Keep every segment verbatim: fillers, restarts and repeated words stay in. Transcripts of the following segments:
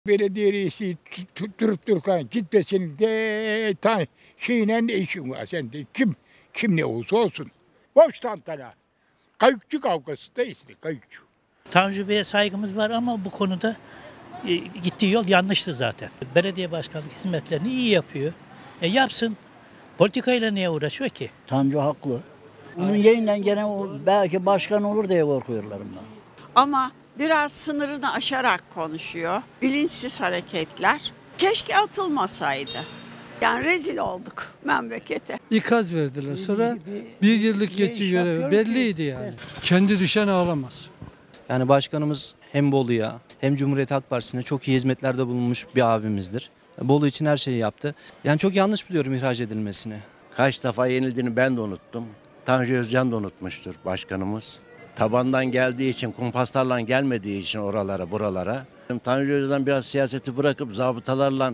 Belediye reisi tutturup dururken gitmesin de ta şeyle ne işin var sende? Kim kim ne olursa olsun. Boş tantana. Kayıkçı kavgası da işte kayıkçı. Tanju Bey'e saygımız var ama bu konuda e, gittiği yol yanlıştı zaten. Belediye başkanlık hizmetlerini iyi yapıyor. E yapsın. Politikayla niye uğraşıyor ki? Tanju haklı. Onun yayından gene o belki başkan olur diye korkuyorlar bundan. Ama biraz sınırını aşarak konuşuyor. Bilinçsiz hareketler. Keşke atılmasaydı. Yani rezil olduk memlekete. İkaz verdiler. Sonra bir yıllık geçici görevi belliydi yani. Kendi düşen ağlamaz. Yani başkanımız hem Bolu'ya hem Cumhuriyet Halk Partisi'ne çok iyi hizmetlerde bulunmuş bir abimizdir. Bolu için her şeyi yaptı. Yani çok yanlış buluyorum ihraç edilmesini. Kaç defa yenildiğini ben de unuttum. Tanju Özcan da unutmuştur başkanımız. Tabandan geldiği için, kumpaslarla gelmediği için oralara, buralara. Tanju Özcan biraz siyaseti bırakıp zabıtalarla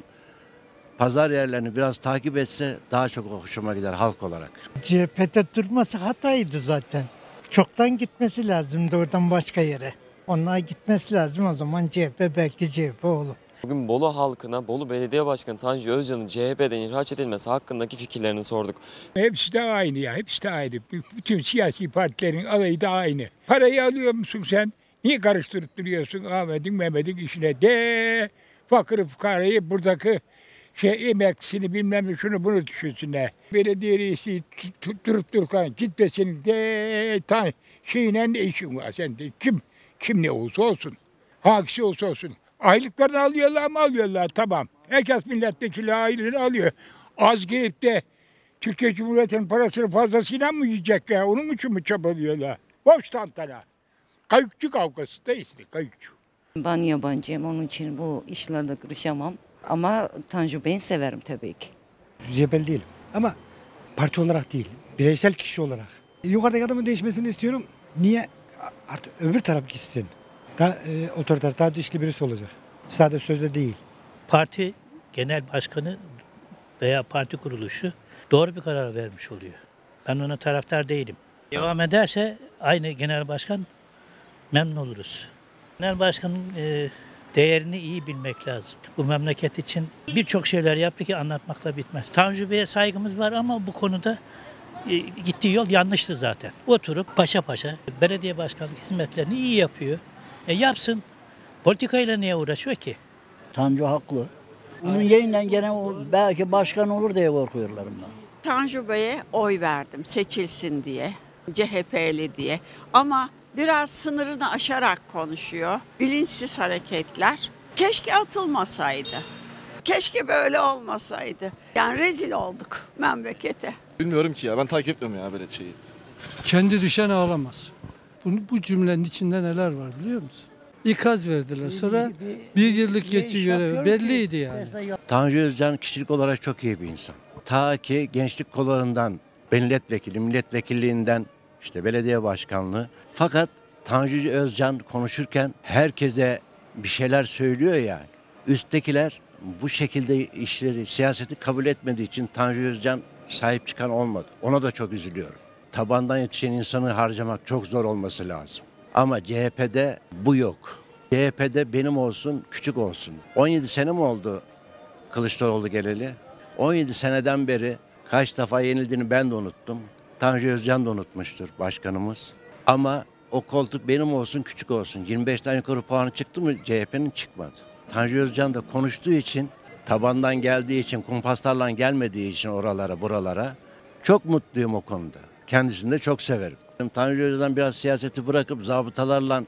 pazar yerlerini biraz takip etse daha çok hoşuma gider halk olarak. C H P'de durması hataydı zaten. Çoktan gitmesi lazımdı oradan başka yere. Onlar gitmesi lazım, o zaman C H P belki C H P olur. Bugün Bolu halkına Bolu Belediye Başkanı Tanju Özcan'ın C H P'den ihraç edilmesi hakkındaki fikirlerini sorduk. Hepsi de aynı ya, hepsi de aynı. Bütün siyasi partilerin alayı da aynı. Parayı alıyor musun sen? Niye karıştırıp duruyorsun Ahmet'in Mehmet'in işine de? Fakir fukarayı buradaki şey emeklisini bilmem ne şunu bunu düşünsünler. Belediye reisi tutturup dururken gitmesin de ta şeyle ne işin var sende? Kim kim ne olursa olsun. Hangisi olsa olsun. Aylıklarını alıyorlar mı alıyorlar tamam. Herkes milletvekili aylığını alıyor. Az gelip de Türkiye Cumhuriyeti'nin parasını fazlasıyla mı yiyecekler? Onun için mi çabalıyorlar? Boş tantana. Kayıkçı kavgası da işte kayıkçı. Ben yabancıyım, onun için bu işlerde karışamam. Ama Tanju Bey'i severim tabii ki. C H P'li değilim ama parti olarak değil, bireysel kişi olarak. Yukarıdaki adamın değişmesini istiyorum. Niye? Artık öbür taraf gitsin. Daha e, otoriter, daha dişli birisi olacak. Sadece sözde değil. Parti genel başkanı veya parti kuruluşu doğru bir karar vermiş oluyor. Ben ona taraftar değilim. Devam ederse aynı genel başkan memnun oluruz. Genel başkanın e, değerini iyi bilmek lazım. Bu memleket için birçok şeyler yaptı ki anlatmakla bitmez. Tanju Bey'e saygımız var ama bu konuda e, gittiği yol yanlıştı zaten. Oturup paşa paşa belediye başkanlık hizmetlerini iyi yapıyor. E yapsın. Politikayla niye uğraşıyor ki? Tanju haklı. Onun yayından gene o belki başkan olur diye korkuyorlar bundan. Tanju Bey'e oy verdim seçilsin diye. C H P'li diye. Ama biraz sınırını aşarak konuşuyor. Bilinçsiz hareketler. Keşke atılmasaydı. Keşke böyle olmasaydı. Yani rezil olduk memlekete. Bilmiyorum ki ya, ben takip etmiyorum ya böyle şeyi. Kendi düşen ağlamaz. Bunu, bu cümlenin içinde neler var biliyor musun? İkaz verdiler. Sonra bir yıllık geçici görevi belliydi yani. Tanju Özcan kişilik olarak çok iyi bir insan. Ta ki gençlik kollarından milletvekili, milletvekilliğinden işte belediye başkanlığı. Fakat Tanju Özcan konuşurken herkese bir şeyler söylüyor ya. Üsttekiler bu şekilde işleri, siyaseti kabul etmediği için Tanju Özcan sahip çıkan olmadı. Ona da çok üzülüyorum. Tabandan yetişen insanı harcamak çok zor olması lazım. Ama C H P'de bu yok. C H P'de benim olsun, küçük olsun. on yedi sene mi oldu Kılıçdaroğlu geleli? on yedi seneden beri kaç defa yenildiğini ben de unuttum. Tanju Özcan da unutmuştur başkanımız. Ama o koltuk benim olsun, küçük olsun. yirmi beşten yukarı puanı çıktı mı C H P'nin çıkmadı. Tanju Özcan da konuştuğu için, tabandan geldiği için, kumpaslarla gelmediği için oralara, buralara çok mutluyum o konuda. Kendisini de çok severim. Tanju Özcan biraz siyaseti bırakıp zabıtalarla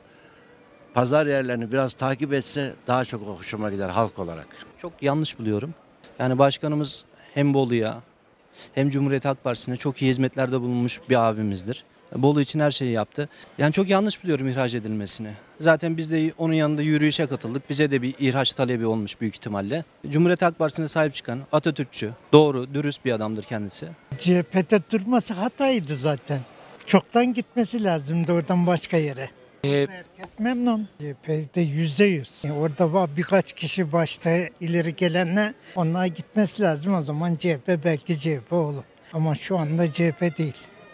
pazar yerlerini biraz takip etse daha çok hoşuma gider halk olarak. Çok yanlış buluyorum. Yani başkanımız hem Bolu'ya hem Cumhuriyet Halk Partisi'ne çok iyi hizmetlerde bulunmuş bir abimizdir. Bolu için her şeyi yaptı. Yani çok yanlış buluyorum ihraç edilmesini. Zaten biz de onun yanında yürüyüşe katıldık. Bize de bir ihraç talebi olmuş büyük ihtimalle. Cumhuriyet Halk Partisi'ne sahip çıkan Atatürkçü, doğru, dürüst bir adamdır kendisi. C H P'de durması hataydı zaten. Çoktan gitmesi lazımdı oradan başka yere. Hep Herkes memnun. C H P'de yüzde yüz. Orada var birkaç kişi başta ileri gelenler, onlar gitmesi lazım, o zaman C H P belki C H P olur. Ama şu anda C H P değil.